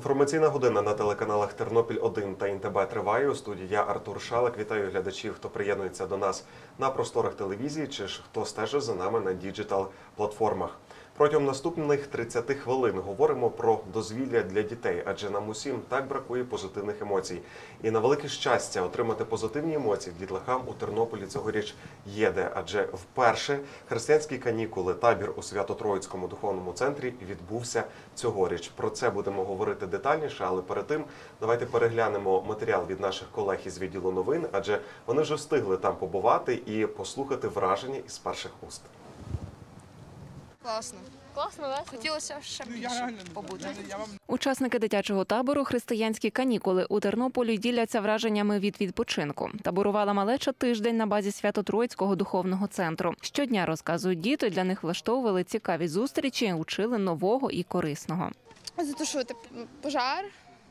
Інформаційна година на телеканалах Тернопіль-1 та ІНТБ триває. У студії я, Артур Шалик. Вітаю глядачів, хто приєднується до нас на просторах телевізії чи ж хто стежить за нами на діджитал-платформах. Протягом наступних 30 хвилин говоримо про дозвілля для дітей, адже нам усім так бракує позитивних емоцій. І на велике щастя отримати позитивні емоції дітлахам у Тернополі цьогоріч є де, адже вперше християнські канікули, табір у Свято-Троїцькому духовному центрі відбувся цьогоріч. Про це будемо говорити детальніше, але перед тим давайте переглянемо матеріал від наших колег із відділу новин, адже вони вже встигли там побувати і послухати враження із перших уст. Класно. Класно, весело. Хотілося ще більше побути. Учасники дитячого табору «Християнські канікули» у Тернополі діляться враженнями від відпочинку. Таборувала малеча тиждень на базі Свято-Троїцького духовного центру. Щодня, розказують діти, для них влаштовували цікаві зустрічі, учили нового і корисного. Затушувати пожар,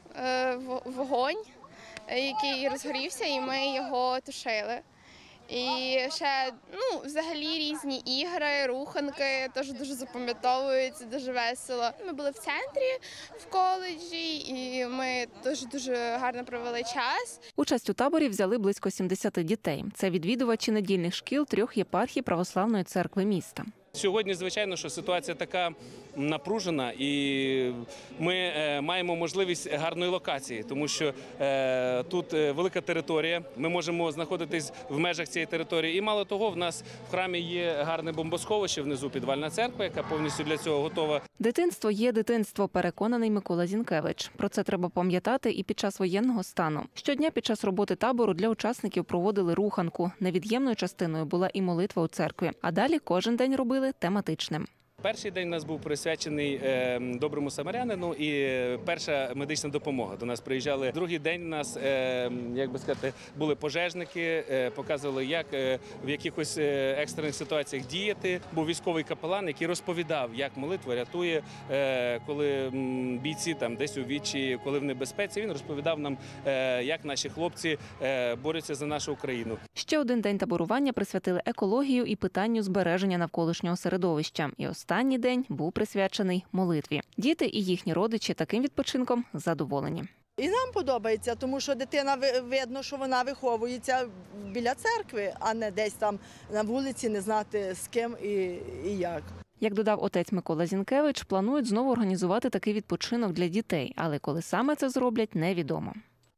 вогонь, який розгорівся, і ми його тушили. І ще, взагалі різні ігри, руханки, теж дуже запам'ятовуються, дуже весело. Ми були в центрі, в коледжі, і ми дуже гарно провели час. Участь у таборі взяли близько 70 дітей. Це відвідувачі недільних шкіл 3 єпархій Православної церкви міста. Сьогодні, звичайно, що ситуація така напружена, і ми маємо можливість гарної локації, тому що тут велика територія, ми можемо знаходитись в межах цієї території. І мало того, в нас в храмі є гарне бомбосховище, внизу підвальна церква, яка повністю для цього готова. Дитинство є дитинство, переконаний Микола Зінкевич. Про це треба пам'ятати і під час воєнного стану. Щодня під час роботи табору для учасників проводили руханку. Невід'ємною частиною була і молитва у церкві. А далі кожен день робили тематичним. Перший день у нас був присвячений доброму самарянину і перша медична допомога. До нас приїжджали. Другий день у нас, як би сказати, були пожежники, показували, як в якихось екстрених ситуаціях діяти. Був військовий капелан, який розповідав, як молитва рятує, коли бійці там десь у відчаї, коли в небезпеці. Він розповідав нам, як наші хлопці борються за нашу Україну. Ще один день таборування присвятили екологію і питанню збереження навколишнього середовища. І останній день був присвячений молитві. Діти і їхні родичі таким відпочинком задоволені. І нам подобається, тому що дитина, видно, що вона виховується біля церкви, а не десь там на вулиці не знати з ким і як. Як додав отець Микола Зінкевич, планують знову організувати такий відпочинок для дітей, але коли саме це зроблять, невідомо.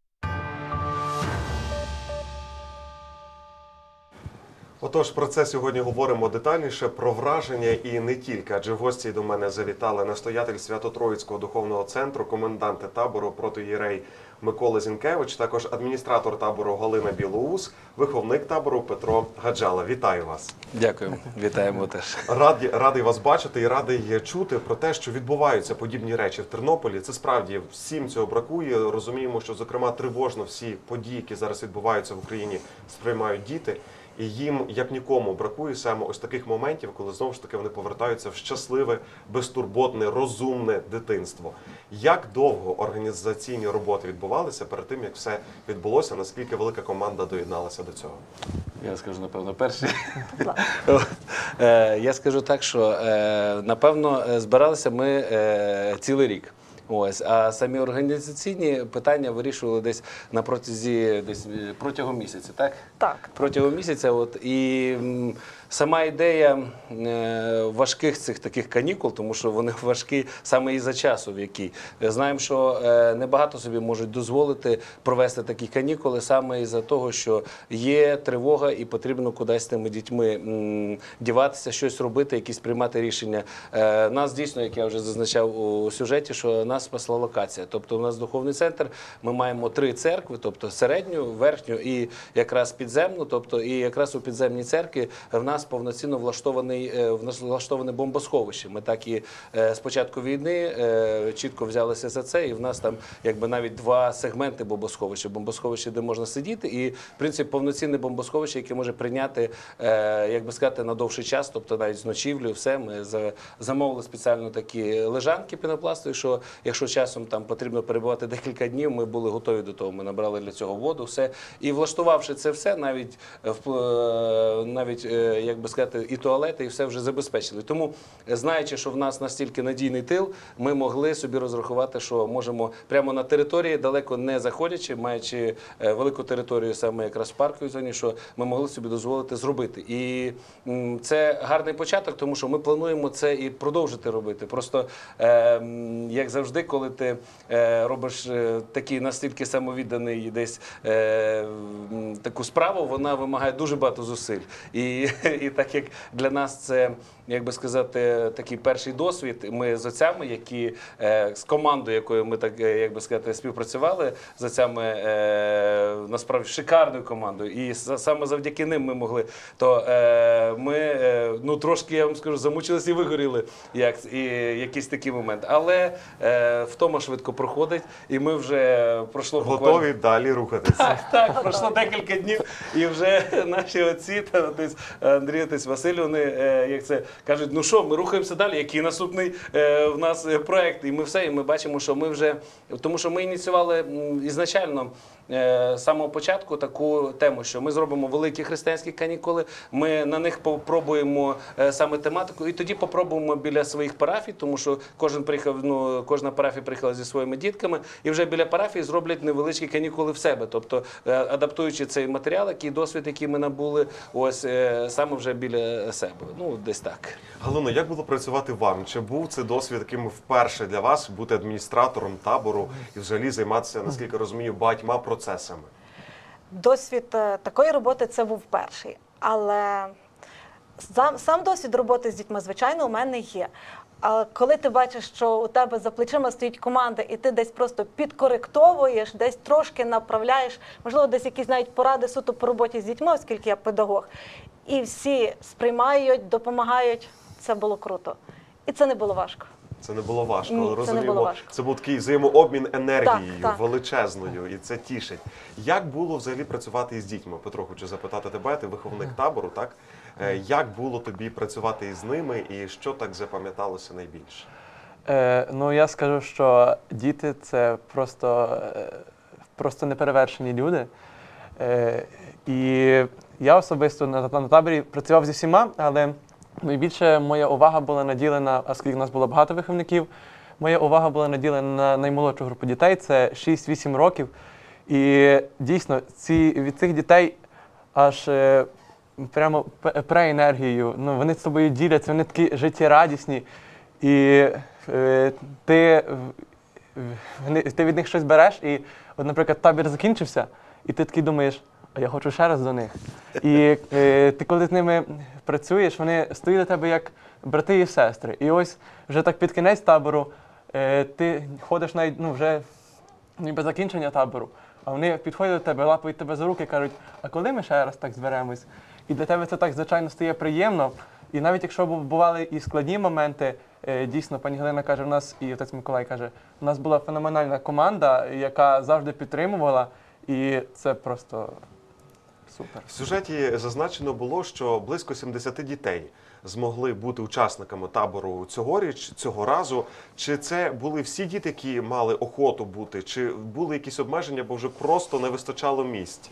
Отож, про це сьогодні говоримо детальніше, про враження і не тільки, адже в гості до мене завітали настоятель Свято-Троїцького духовного центру, коменданти табору протоієрей Микола Зінкевич, також адміністратор табору Галина Білоус, виховник табору Петро Гаджала. Вітаю вас! Дякую, вітаємо теж. Радий вас бачити і радий чути про те, що відбуваються подібні речі в Тернополі. Це справді всім цього бракує. Розуміємо, що, зокрема, тривожно всі події, які зараз відбуваються в Україні, сприймають діти. І їм, як нікому, бракує саме ось таких моментів, коли знову ж таки вони повертаються в щасливе, безтурботне, розумне дитинство. Як довго організаційні роботи відбувалися перед тим, як все відбулося? Наскільки велика команда доєдналася до цього? Я скажу, напевно, перший. Я скажу так, що, напевно, збиралися ми цілий рік. Ось, а самі організаційні питання вирішували десь на протязі, протягом місяця, так? Так. Протягом місяця, і сама ідея важких цих таких канікул, тому що вони важкі саме із-за часу, в який. Знаємо, що небагато собі можуть дозволити провести такі канікули саме із-за того, що є тривога і потрібно кудись з тими дітьми діватися, щось робити, якісь приймати рішення. Нас дійсно, як я вже зазначав у сюжеті, що нас спасла локація. Тобто у нас духовний центр, ми маємо 3 церкви, тобто середню, верхню і якраз підземну. Тобто і якраз у підземній церкві в нас повноцінно влаштоване бомбосховище. Ми так і з початку війни чітко взялися за це, і в нас там якби навіть 2 сегменти бомбосховища. Бомбосховище, де можна сидіти, і, в принципі, повноцінне бомбосховище, яке може прийняти, як би сказати, на довший час, тобто навіть з ночівлею, все. Ми замовили спеціально такі лежанки пінопластові, що якщо часом там потрібно перебувати декілька днів, ми були готові до того. Ми набрали для цього воду, все. І влаштувавши це все, навіть як би сказати, і туалети, і все вже забезпечили. Тому, знаючи, що в нас настільки надійний тил, ми могли собі розрахувати, що можемо прямо на території, далеко не заходячи, маючи велику територію саме якраз в парковій зоні, що ми могли собі дозволити зробити. І це гарний початок, тому що ми плануємо це і продовжити робити. Просто, як завжди, коли ти робиш такий настільки самовідданий десь таку справу, вона вимагає дуже багато зусиль. І так як для нас це, як би сказати, такий перший досвід, ми з отцями, які з командою, якою ми так, як би сказати, співпрацювали, з отцями насправді шикарною командою, і саме завдяки ним ми могли, то ми, ну, трошки, я вам скажу, замучились і вигоріли, якийсь такий момент. Але втома швидко проходить, і ми вже пройшло буквально... Готові далі рухатися. Так, пройшло декілька днів, і вже наші отці, Андрій, отець Василь, вони, як це кажуть, ну що, ми рухаємося далі, який наступний в нас проєкт, і ми все, і ми бачимо, що ми вже, тому що ми ініціювали ізначально з самого початку таку тему, що ми зробимо великі християнські канікули, ми на них попробуємо саме тематику, і тоді попробуємо біля своїх парафій, тому що кожна парафія приїхала зі своїми дітками, і вже біля парафії зроблять невеличкі канікули в себе, тобто адаптуючи цей матеріал, який досвід, який ми набули, ось саме вже біля себе. Ну, десь так. Галино, як було працювати вам? Чи був це досвід, яким вперше для вас бути адміністратором табору і взагалі займатися, наскільки розумію, багатьма процесами? Досвід такої роботи це був перший. Але сам досвід роботи з дітьми, звичайно, у мене є. Але коли ти бачиш, що у тебе за плечима стоїть команда, і ти десь просто підкоректовуєш, десь трошки направляєш, можливо, десь якісь навіть поради суто по роботі з дітьми, оскільки я педагог, і всі сприймають, допомагають, це було круто. І це не було важко. Це не було важко, Ні, але це не розуміємо, було важко. це був такий взаємообмін енергією, Так. величезною, і це тішить. Як було взагалі працювати із дітьми? Петро, хочу запитати тебе, ти виховник табору, так? Як було тобі працювати із ними і що так запам'яталося найбільше? Ну, я скажу, що діти – це просто неперевершені люди. І я особисто на таборі працював зі всіма, але найбільше моя увага була наділена, оскільки в нас було багато виховників, моя увага була наділена на наймолодшу групу дітей, це 6-8 років. І дійсно, від цих дітей аж прямо енергією. Ну, вони з тобою діляться, вони такі життєрадісні. І ти від них щось береш, і, от, наприклад, табір закінчився, і ти такий думаєш, а я хочу ще раз до них. І ти, коли з ними працюєш, вони стоять до тебе як брати і сестри. І ось вже так під кінець табору ти ходиш навіть, ну, вже ніби закінчення табору, а вони підходять до тебе, лапають тебе за руки і кажуть, а коли ми ще раз так зберемось? І для тебе це так, звичайно, стає приємно. І навіть якщо бували і складні моменти, дійсно, пані Галина каже, у нас, і отець Миколай каже, у нас була феноменальна команда, яка завжди підтримувала, і це просто супер. В сюжеті зазначено було, що близько 70 дітей змогли бути учасниками табору цього разу. Чи це були всі діти, які мали охоту бути, чи були якісь обмеження, бо вже просто не вистачало місць?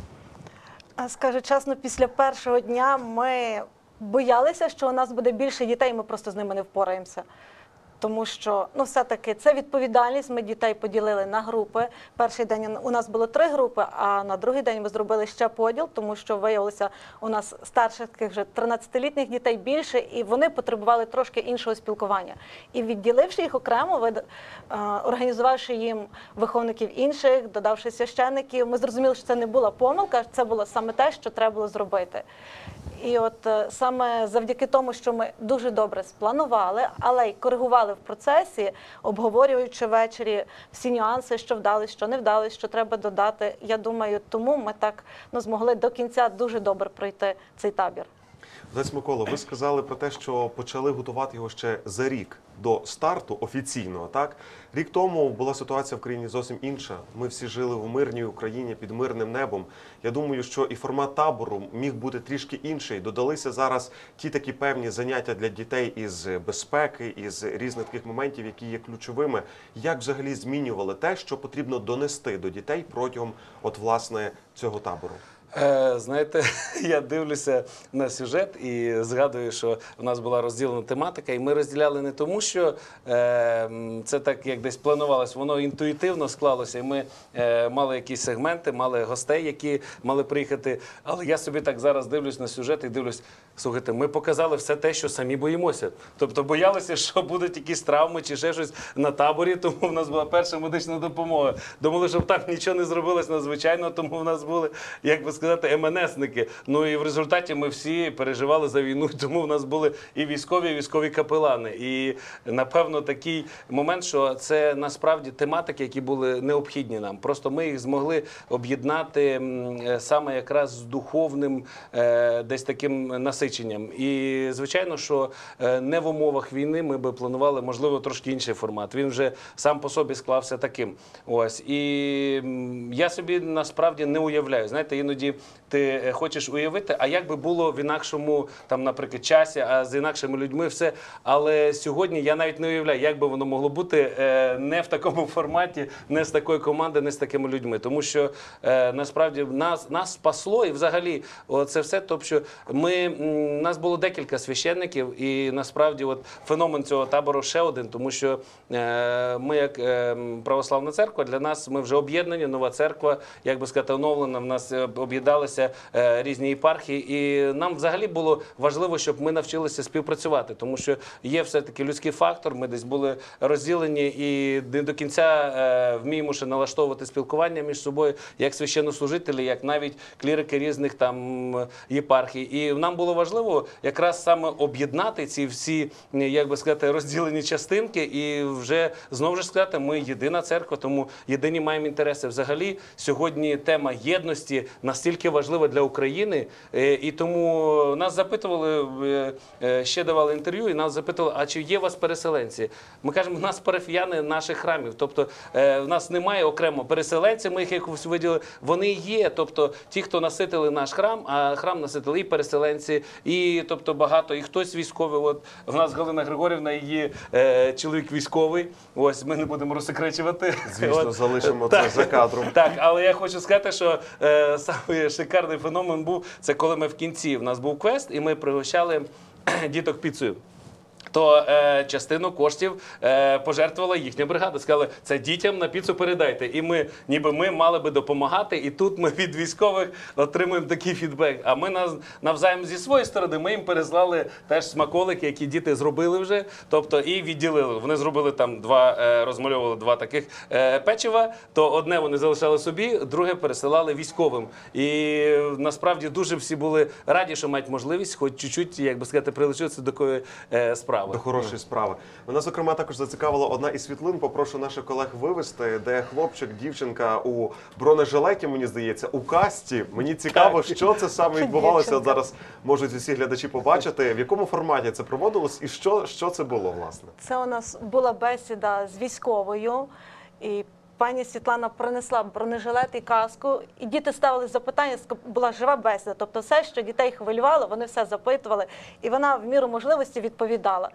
Скажу чесно, після першого дня ми боялися, що у нас буде більше дітей, ми просто з ними не впораємося. Тому що, ну, все-таки це відповідальність, ми дітей поділили на групи. Перший день у нас було 3 групи, а на другий день ми зробили ще поділ, тому що виявилося у нас старших, таких вже 13-літніх дітей більше, і вони потребували трошки іншого спілкування. І відділивши їх окремо, організувавши їм виховників інших, додавши священників, ми зрозуміли, що це не була помилка, це було саме те, що треба було зробити. І от саме завдяки тому, що ми дуже добре спланували, але й коригували в процесі, обговорюючи ввечері всі нюанси, що вдалося, що не вдалося, що треба додати. Я думаю, тому ми так змогли до кінця дуже добре пройти цей табір. Отець Микола, ви сказали про те, що почали готувати його ще за рік до старту офіційного, так? Рік тому була ситуація в країні зовсім інша. Ми всі жили в мирній Україні під мирним небом. Я думаю, що і формат табору міг бути трішки інший. Додалися зараз ті такі певні заняття для дітей із безпеки, із різних таких моментів, які є ключовими. Як взагалі змінювали те, що потрібно донести до дітей протягом, от, власне, цього табору? Знаєте, я дивлюся на сюжет і згадую, що в нас була розділена тематика, і ми розділяли не тому, що це так, як десь планувалось, воно інтуїтивно склалося, і ми мали якісь сегменти, мали гостей, які мали приїхати. Але я собі так зараз дивлюсь на сюжет і дивлюсь, слухайте, ми показали все те, що самі боїмося. Тобто боялися, що будуть якісь травми чи ще щось на таборі, тому в нас була перша медична допомога. Думали, щоб там нічого не зробилось надзвичайно, тому в нас були, як би сказати, МНСники. Ну і в результаті ми всі переживали за війну, тому в нас були і військові капелани. І, напевно, такий момент, що це насправді тематики, які були необхідні нам. Просто ми їх змогли об'єднати саме якраз з духовним десь таким насиченням. І, звичайно, що не в умовах війни ми би планували, можливо, трошки інший формат. Він вже сам по собі склався таким. Ось. І я собі насправді не уявляю. Знаєте, іноді ти хочеш уявити, а як би було в інакшому, там, наприклад, часі, а з інакшими людьми все. Але сьогодні я навіть не уявляю, як би воно могло бути не в такому форматі, не з такої команди, не з такими людьми. Тому що насправді нас спасло і взагалі це все, тобто, що нас було декілька священників, і насправді от феномен цього табору ще один, тому що ми як православна церква, для нас ми вже об'єднані, нова церква, як би сказати, оновлена, в нас об'єдналися різні єпархії, і нам взагалі було важливо, щоб ми навчилися співпрацювати, тому що є все-таки людський фактор, ми десь були розділені і не до кінця вміємо ще налаштовувати спілкування між собою, як священнослужителі, як навіть клірики різних там єпархій. І нам було важливо якраз саме об'єднати ці всі, як би сказати, розділені частинки і вже, знову ж сказати, ми єдина церква, тому єдині маємо інтереси. Взагалі, сьогодні тема єдності настільки важлива для України, і тому нас запитували, ще давали інтерв'ю, і нас запитували, а чи є у вас переселенці? Ми кажемо, у нас парафіяни наших храмів, тобто в нас немає окремо переселенців, ми їх якось виділили, вони є, тобто ті, хто наситили наш храм, а храм наситили і переселенці, і тобто багато, і хтось військовий. От в нас Галина Григорівна, її чоловік військовий, ось ми не будемо розсекречувати. Звісно, залишимо це за кадром. Так, але я хочу сказати, що самий шикарний феномен був, це коли ми в кінці, в нас був квест, і ми пригощали діток піцею. То частину коштів пожертвувала їхня бригада. Сказали, це дітям на піцу передайте. І ми, ніби ми мали би допомагати, і тут ми від військових отримуємо такий фідбек. А ми навзаєм зі своєї сторони, ми їм переслали теж смаколики, які діти зробили вже, тобто і відділили. Вони зробили там розмальовували два таких печива, то одне вони залишали собі, друге пересилали військовим. І насправді дуже всі були раді, що мають можливість хоч чуть-чуть, як би сказати, прилучитися до такої справи. До хорошої справи. Мене, зокрема, також зацікавила одна із світлин. Попрошу наших колег вивести, де хлопчик, дівчинка у бронежилеті, мені здається, у касті. Мені цікаво, що це саме відбувалося. От зараз можуть усі глядачі побачити. В якому форматі це проводилось і що це було, власне? Це у нас була бесіда з військовою, і пані Світлана принесла бронежилет і каску, і діти ставили запитання, була жива бесіда. Тобто все, що дітей хвилювало, вони все запитували, і вона в міру можливості відповідала.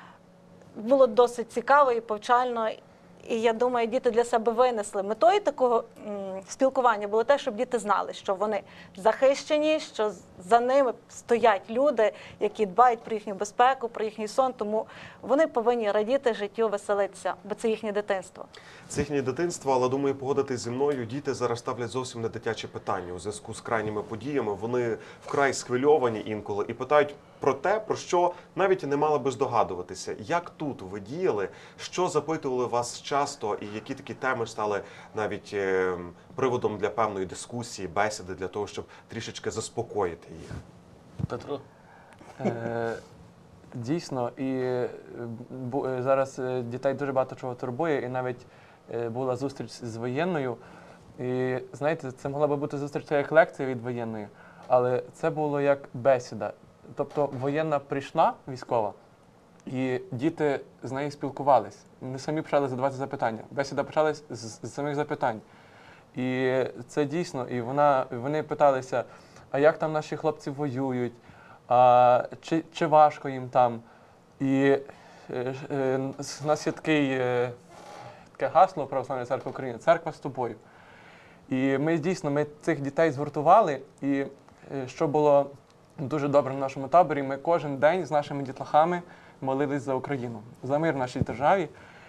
Було досить цікаво і повчально, і я думаю, діти для себе винесли. Метою такого спілкування було те, щоб діти знали, що вони захищені, що за ними стоять люди, які дбають про їхню безпеку, про їхній сон, тому вони повинні радіти життю, веселитися, бо це їхнє дитинство. Це їхнє дитинство, але, думаю, погодитись зі мною, діти зараз ставлять зовсім не дитячі питання у зв'язку з крайніми подіями. Вони вкрай схвильовані інколи і питають про те, про що навіть не мали би здогадуватися. Як тут ви діяли, що запитували вас часто і які такі теми стали навіть приводом для певної дискусії, бесіди, для того, щоб трішечки заспокоїти їх? Петро? Дійсно, і зараз дітей дуже багато чого турбує, і навіть була зустріч з воєнною. І, знаєте, це могла би бути зустріч як лекція від воєнної, але це було як бесіда. тобто воєнна прийшла, військова, і діти з нею спілкувались. Вони самі почали задавати запитання. Бесіда почалась з самих запитань. І це дійсно, і вони питалися, а як там наші хлопці воюють, чи важко їм там. І у нас є таке гасло Православної церкви України «Церква з тобою». І ми цих дітей згуртували, і що було дуже добре в нашому таборі, ми кожен день з нашими дітлахами молились за Україну, за мир в нашій державі.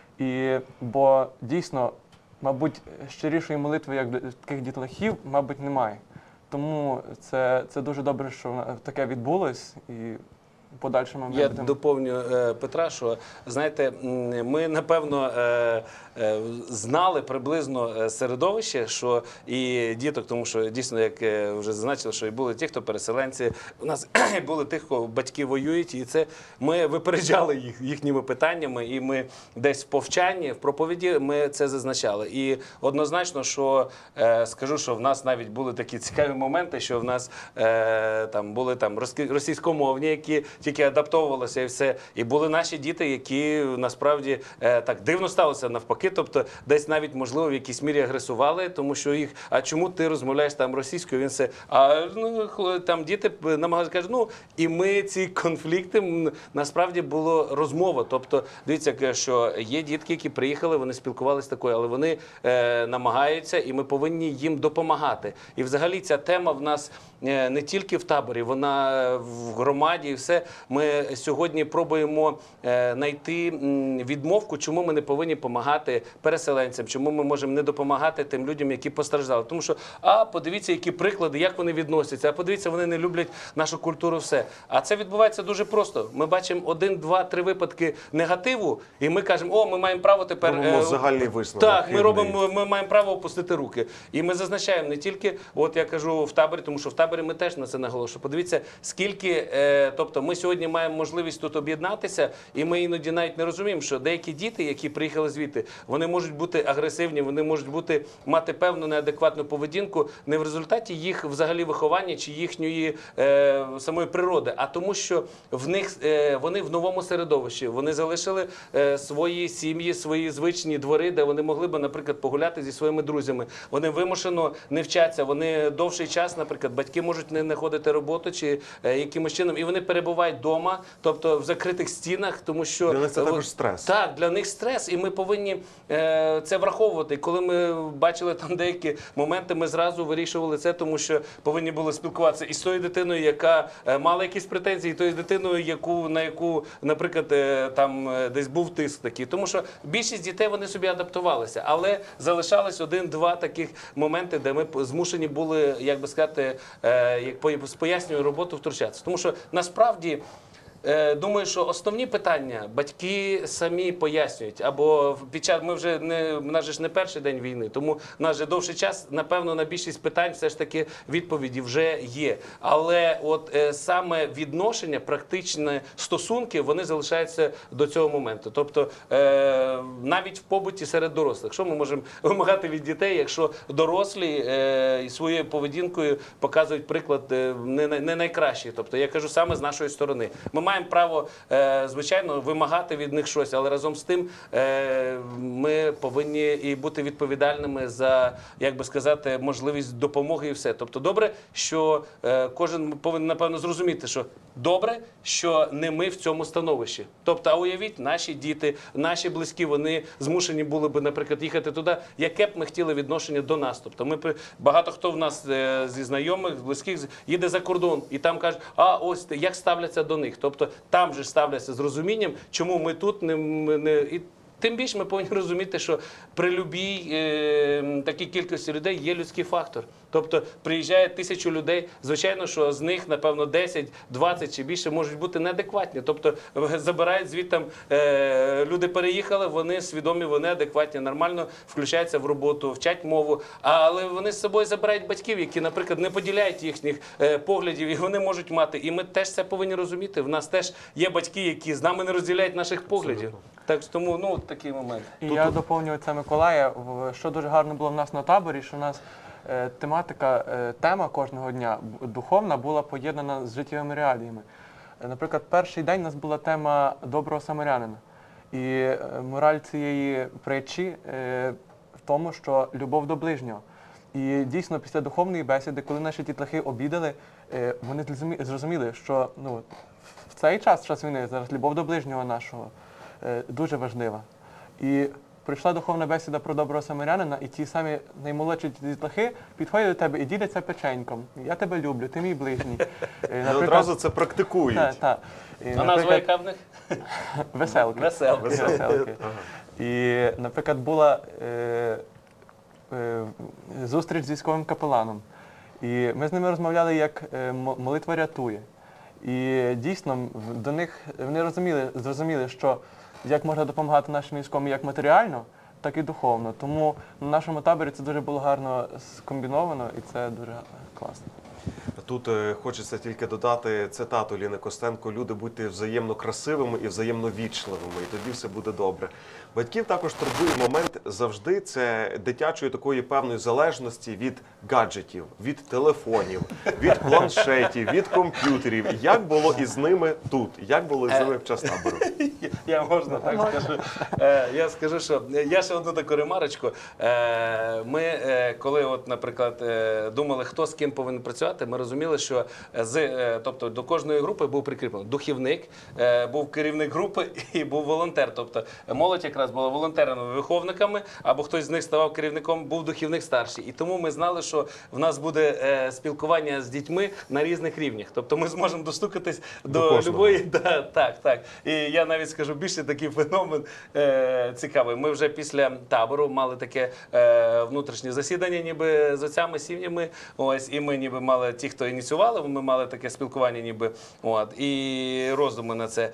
Бо дійсно, мабуть, щирішої молитви, як для таких дітлахів, мабуть, немає. Тому це дуже добре, що таке відбулось. І подальшому Я доповню Петра, що, знаєте, ми, напевно, знали приблизно середовище, що і діток, тому що дійсно, як вже зазначили, що і були ті, хто переселенці, у нас були тих, кого батьки воюють, і це ми випереджали їх їхніми питаннями, і ми десь в повчанні, в проповіді ми це зазначали. І однозначно, що скажу, що в нас навіть були такі цікаві моменти, що в нас там були російськомовні, які тільки адаптовувалися і все. І були наші діти, які насправді так дивно ставилися навпаки, тобто десь навіть, можливо, в якійсь мірі агресували, тому що їх, а чому ти розмовляєш там російською? Він все, там діти намагалися, кажуть, і ми ці конфлікти, насправді було розмова. Тобто, дивіться, що є дітки, які приїхали, вони спілкувалися такою, але вони намагаються, і ми повинні їм допомагати. І взагалі ця тема в нас не тільки в таборі, вона в громаді і все. Ми сьогодні пробуємо знайти відмовку, чому ми не повинні допомагати переселенцям, чому ми можемо не допомагати тим людям, які постраждали. Тому що, подивіться, які приклади, як вони відносяться, подивіться, вони не люблять нашу культуру, все. А це відбувається дуже просто. Ми бачимо 1, 2, 3 випадки негативу, і ми кажемо, ми маємо право тепер... Робимо загальний висновок. Так, ми маємо право опустити руки. І ми зазначаємо не тільки, я кажу, в таборі, тому що в таборі ми теж на це наголошуємо. Подивіться, скільки, тобто ми сьогодні маємо можливість тут об'єднатися, і ми іноді навіть не розуміємо, що деякі діти, які приїхали звідти, вони можуть бути агресивні, вони можуть мати певну неадекватну поведінку не в результаті їх взагалі виховання чи їхньої самої природи, а тому, що вони в новому середовищі, вони залишили свої сім'ї, свої звичні двори, де вони могли б, наприклад, погуляти зі своїми друзями. Вони вимушено не вчаться, вони довший час, наприклад, батьки можуть не знаходити роботу чи якимось чином, і вони перебувають вдома, тобто в закритих стінах, тому що... Для них це також стрес. Так, для них стрес, і ми повинні це враховувати. Коли ми бачили там деякі моменти, ми зразу вирішували це, тому що повинні були спілкуватися і з тою дитиною, яка мала якісь претензії, і тою дитиною, на яку, наприклад, там десь був тиск такий. Тому що більшість дітей, вони собі адаптувалися, але залишались 1-2 таких моменти, де ми змушені були, як би сказати, з пояснюю роботу втручатися. Тому що насправді думаю, що основні питання батьки самі пояснюють. Або в нас же ж не перший день війни, тому в нас вже довший час, напевно, на більшість питань все ж таки відповіді вже є. Але саме відношення, практичні стосунки, вони залишаються до цього моменту. Тобто навіть в побуті серед дорослих. Що ми можемо вимагати від дітей, якщо дорослі своєю поведінкою показують приклад не найкращий. Тобто я кажу саме з нашої сторони. Ми маємо право, звичайно, вимагати від них щось, але разом з тим ми повинні і бути відповідальними за, як би сказати, можливість допомоги і все. Тобто добре, що кожен повинен, напевно, зрозуміти, що добре, що не ми в цьому становищі. Тобто, а уявіть, наші діти, наші близькі, вони змушені були б, наприклад, їхати туди, яке б ми хотіли відношення до нас. Тобто багато хто в нас зі знайомих, близьких їде за кордон і там кажуть, ось як ставляться до них. Тобто там же ставляться з розумінням, чому ми тут не... Тим більше ми повинні розуміти, що при любій такій кількості людей є людський фактор. Тобто приїжджає 1000 людей, звичайно, що з них, напевно, 10, 20 чи більше можуть бути неадекватні. Тобто забирають звідти, люди переїхали, вони свідомі, вони адекватні, нормально включаються в роботу, вчать мову, але вони з собою забирають батьків, які, наприклад, не поділяють їхніх поглядів, і вони можуть мати. І ми теж це повинні розуміти. В нас теж є батьки, які з нами не розділяють наших поглядів. Так, тому, такий момент. І я доповнюю це Миколая, що дуже гарно було в нас на таборі, що у нас тема кожного дня духовна була поєднана з життєвими реаліями. Наприклад, перший день у нас була тема доброго самарянина. І мораль цієї притчі в тому, що любов до ближнього. І дійсно після духовної бесіди, коли наші дітлахи обідали, вони зрозуміли, що в цей час війни, зараз любов до ближнього нашого дуже важлива. І прийшла духовна бесіда про доброго самарянина, і ті самі наймолодші дітлахи підходять до тебе і діляться печеньком. Я тебе люблю, ти мій ближній. І одразу це практикують. Так. А назва яка в них? Веселки. Веселки. І, наприклад, була зустріч з військовим капеланом. І ми з ними розмовляли, як молитва рятує. І дійсно до них вони зрозуміли, що як можна допомагати нашим військовим як матеріально, так і духовно. Тому на нашому таборі це дуже було гарно скомбіновано і це дуже класно. Тут хочеться тільки додати цитату Ліни Костенко: люди, будьте взаємно красивими і взаємно вічливими, і тоді все буде добре. Батьків також турбує момент завжди це дитячої такої певної залежності від гаджетів, від телефонів, від планшетів, від комп'ютерів. Як було із ними тут? Як було із ними під час табору? Я можна так скажу. Я скажу, що я ще одну таку ремарочку. Ми, коли, от, наприклад, думали, хто з ким повинен працювати, ми розуміли, що тобто, до кожної групи був прикріплений духівник, був керівник групи і був волонтер. Тобто молодь якраз була волонтерами-виховниками, або хтось з них ставав керівником, був духівник старший. І тому ми знали, що в нас буде спілкування з дітьми на різних рівнях. Тобто ми зможемо достукатись до любої. Так. І я навіть скажу, більше такий феномен цікавий. Ми вже після табору мали таке внутрішнє засідання, ніби з отцями, сім'ями. Ось, і ми ніби мали, ті, хто ініціювали, ми мали таке спілкування, ніби, і роздуми на це.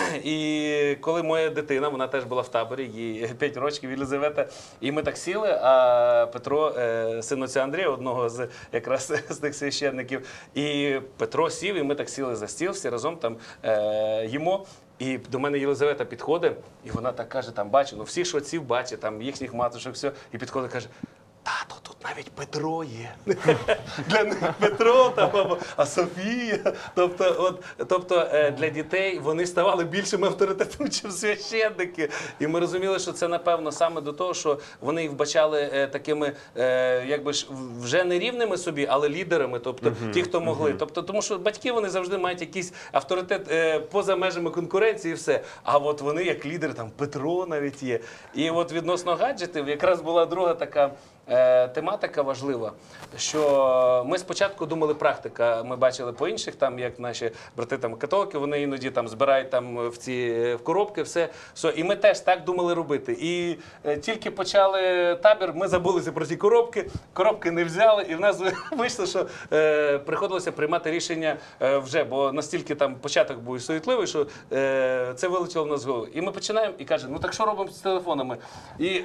І коли моя дитина, вона теж була в таборі, їй 5 років, Єлизавета, і ми так сіли, а Петро, син отця Андрія, одного з якраз з тих священників, і Петро сів, і ми так сіли за стіл, всі разом там їмо. І до мене Єлизавета підходить, і вона так каже, там бачу, всіх ж отців бачить, там їхніх матушок, все, і підходить, каже: тато, тут навіть Петро є. Для них Петро, а Софія. Тобто для дітей вони ставали більшим авторитетом, ніж священники. І ми розуміли, що це, напевно, саме до того, що вони їх вбачали такими, якби ж, вже не рівними собі, але лідерами, тобто ті, хто могли. Тобто, тому що батьки, вони завжди мають якийсь авторитет поза межами конкуренції і все. А от вони як лідери, там Петро навіть є. І от відносно гаджетів якраз була друга така тематика важлива, що ми спочатку думали практика, ми бачили по інших, там, як наші брати там католики, вони іноді там збирають там в коробки, все, і ми теж так думали робити. І тільки почали табір, ми забулися про ті коробки не взяли, і в нас вийшло, що приходилося приймати рішення вже, бо настільки там початок був суетливий, що це вилетіло в нас з голови. І ми починаємо і кажемо, ну так що робимо з телефонами? І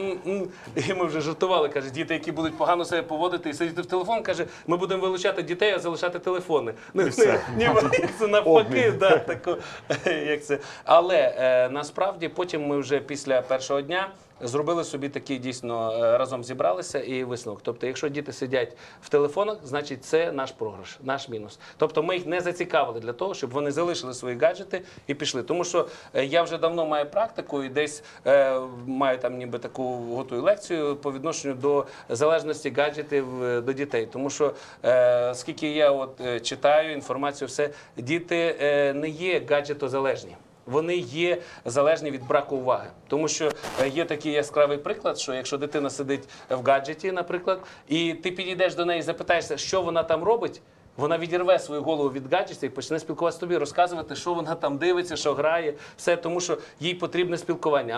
ми вже жартували. Каже, діти, які будуть погано себе поводити і сидіти в телефон, каже, ми будемо вилучати дітей, а залишати телефони. Це навпаки, як це. Але насправді потім ми вже після першого дня зробили собі такий, дійсно, разом зібралися і висновок. Тобто, якщо діти сидять в телефонах, значить це наш програш, наш мінус. Тобто ми їх не зацікавили для того, щоб вони залишили свої гаджети і пішли. Тому що я вже давно маю практику і десь маю там ніби таку готую лекцію по відношенню до залежності гаджетів до дітей. Тому що, скільки я от читаю інформацію, все, діти не є гаджетозалежні. Вони є залежні від браку уваги. Тому що є такий яскравий приклад, що якщо дитина сидить в гаджеті, наприклад, і ти підійдеш до неї і запитаєшся, що вона там робить, вона відірве свою голову від гаджетів і почне спілкуватися з тобі, розказувати, що вона там дивиться, що грає, все, тому що їй потрібне спілкування. А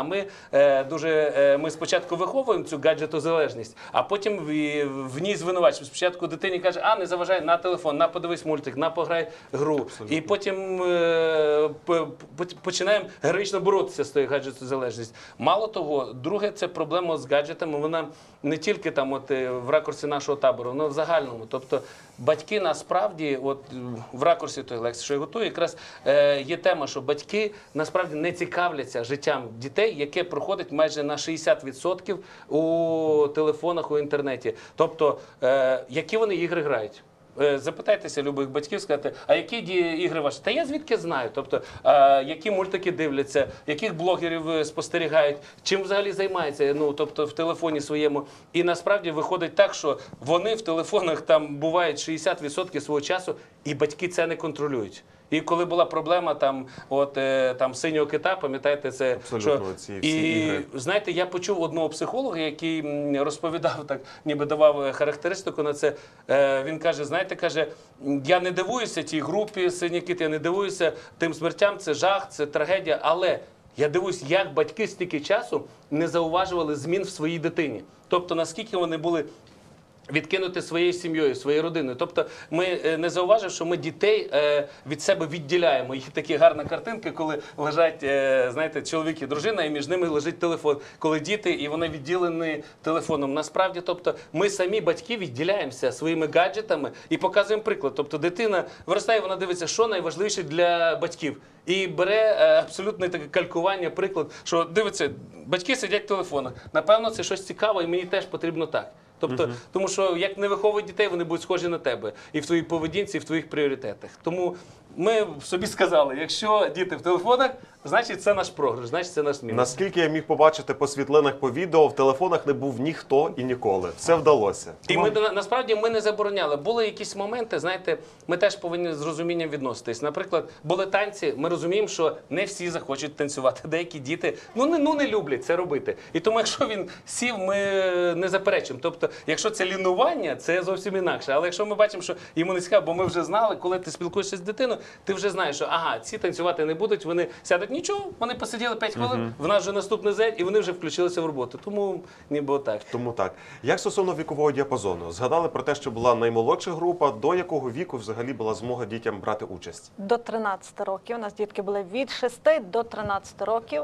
ми спочатку виховуємо цю гаджетозалежність, а потім в ній звинувачуємо. Спочатку дитині каже, не заважай, на телефон, на подивись мультик, на пограй гру. Абсолютно. І потім починаємо героїчно боротися з тою гаджетозалежністю. Мало того, друге, це проблема з гаджетами, вона не тільки там в ракурсі нашого табору, вона в загальному. Тобто батьки насправді, в ракурсі тої лекції, що я готую, якраз є тема, що батьки насправді не цікавляться життям дітей, яке проходить майже на 60% у телефонах, у інтернеті. Тобто, які вони ігри грають? Запитайтеся любих батьків, сказати, а які ігри ваші? Та я звідки знаю? Тобто, які мультики дивляться, яких блогерів спостерігають, чим взагалі займаються, ну, тобто в телефоні своєму. І насправді виходить так, що вони в телефонах там бувають 60% свого часу, і батьки це не контролюють. І коли була проблема там синього кита, пам'ятаєте, це абсолютно, ці всі ігри. Знаєте, я почув одного психолога, який розповідав, так ніби давав характеристику на це. Він каже, знаєте, каже, я не дивуюся тій групі «Синій кит», я не дивуюся тим смертям, це жах, це трагедія, але я дивуюсь, як батьки стільки часу не зауважували змін в своїй дитині. Тобто, наскільки вони були відкинути своєю сім'єю, своєю родиною. Тобто ми не зауважив, що ми дітей від себе відділяємо. Є такі гарна картинка, коли лежать, знаєте, чоловік і дружина, і між ними лежить телефон. Коли діти, і вони відділені телефоном. Насправді, тобто, ми самі, батьки, відділяємося своїми гаджетами і показуємо приклад. Тобто дитина виростає, вона дивиться, що найважливіше для батьків. І бере абсолютне таке калькування, приклад, що дивиться, батьки сидять в телефонах. Напевно, це щось цікаве, і мені теж потрібно так. Тобто, тому що як не виховують дітей, вони будуть схожі на тебе і в твоїй поведінці, і в твоїх пріоритетах. Тому ми собі сказали, якщо діти в телефонах, значить це наш програш, значить це наш мінус. Наскільки я міг побачити по світлинах, по відео, в телефонах не був ніхто і ніколи. Все вдалося. І ми, насправді ми не забороняли. Були якісь моменти, знаєте, ми теж повинні з розумінням відноситись. Наприклад, були танці, ми розуміємо, що не всі захочуть танцювати. Деякі діти не люблять це робити. І тому, якщо він сів, ми не заперечимо. Тобто, якщо це лінування, це зовсім інакше. Але якщо ми бачимо, що йому не цікаво, бо ми вже знали, коли ти спілкуєшся з дитиною, ти вже знаєш, що ага, ці танцювати не будуть, вони сядуть, нічого, вони посиділи 5 хвилин, в нас вже наступний день, і вони вже включилися в роботу. Тому ніби отак. Тому так. Як стосовно вікового діапазону? Згадали про те, що була наймолодша група. До якого віку взагалі була змога дітям брати участь? До 13 років. У нас дітки були від 6 до 13 років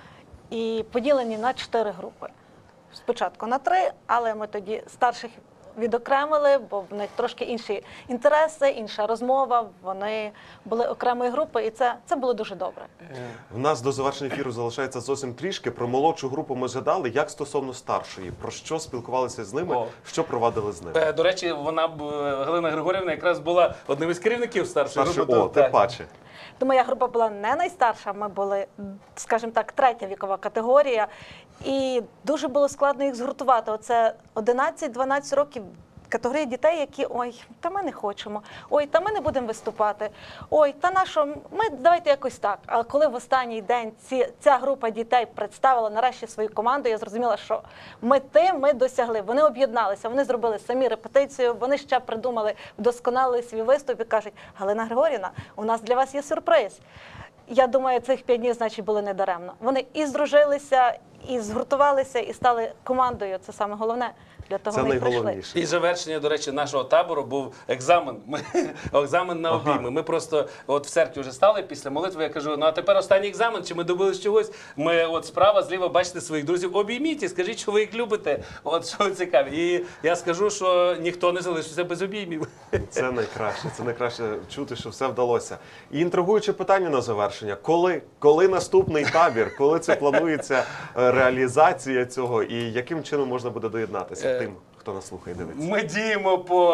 і поділені на 4 групи. Спочатку на 3, але ми тоді старших відокремили, бо в них трошки інші інтереси, інша розмова, вони були окремою групою, і це було дуже добре. В нас до завершення ефіру залишається зовсім трішки. Про молодшу групу ми згадали. Як стосовно старшої? Про що спілкувалися з ними? Що провадили з ними? До речі, Галина Григорівна якраз була одним із керівників старшої групи. Тим паче. То моя група була не найстарша, ми були, скажімо так, 3-я вікова категорія. І дуже було складно їх згуртувати. Оце 11-12 років категорії дітей, які ой, та ми не хочемо, ой, та ми не будемо виступати, ой, та на що, давайте якось так. Але коли в останній день ця група дітей представила нарешті свою команду, я зрозуміла, що ми досягли. Вони об'єдналися, вони зробили самі репетицію, вони ще придумали, вдосконалили свій виступ і кажуть: Галина Григорівна, у нас для вас є сюрприз. Я думаю, цих 5 днів, значить, були недаремно. Вони і здружилися, і згуртувалися, і стали командою. Це саме головне. Для того це вони найголовніше. І завершення, до речі, нашого табору був екзамен. Екзамен на обійми. Ми просто в церкві вже стали після молитви. Я кажу, а тепер останній екзамен, чи ми добились чогось? Ми справа, зліва бачите своїх друзів, обійміть і скажіть, що ви їх любите. Що ви цікаві. І я скажу, що ніхто не залишився без обіймів. Це найкраще чути, що все вдалося. І інтригуюче питання на завершення. Коли наступний табір? Коли це планується реалізація цього? І яким чином можна буде доєднатися тим, хто нас слухає і дивиться? Ми діємо по,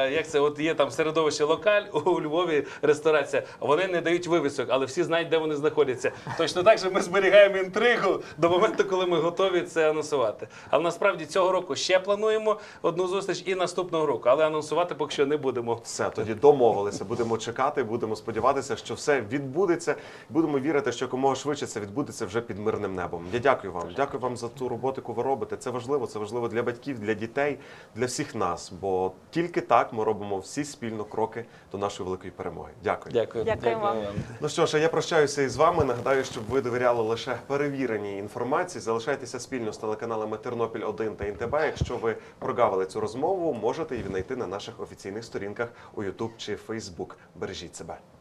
є там середовище локаль, у Львові ресторація. Вони не дають вивісок, але всі знають, де вони знаходяться. Точно так же ми зберігаємо інтригу до моменту, коли ми готові це анонсувати. Але насправді цього року ще плануємо одну зустріч і наступного року. Але анонсувати поки що не будемо. Все, тоді домовилися. Будемо чекати, будемо сподіватися, що все відбудеться. Будемо вірити, що якомога швидше це відбудеться вже під мирним небом. Я дякую вам. Дякую вам за ту роботу, яку ви робите. Це важливо для батьків, для дітей, для всіх нас. Бо тільки так ми робимо всі спільно кроки до нашої великої перемоги. Дякую. Дякую вам. Ну що ж, я прощаюся із вами. Нагадаю, щоб ви довіряли лише перевіреній інформації. Залишайтеся спільно з телеканалами Тернопіль 1 та НТБ. Якщо ви прогавили цю розмову, можете її знайти на наших офіційних сторінках у YouTube чи Facebook. Бережіть себе.